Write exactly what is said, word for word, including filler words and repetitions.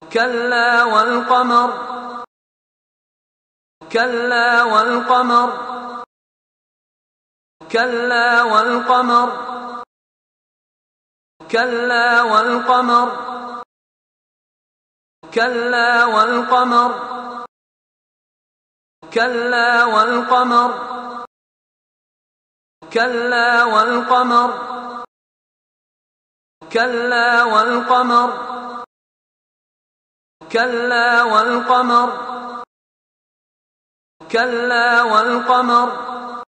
كلا والقمر كلا والقمر كلا والقمر كلا والقمر كلا والقمر كلا والقمر كلا والقمر كلا والقمر كلا والقمر كلا والقمر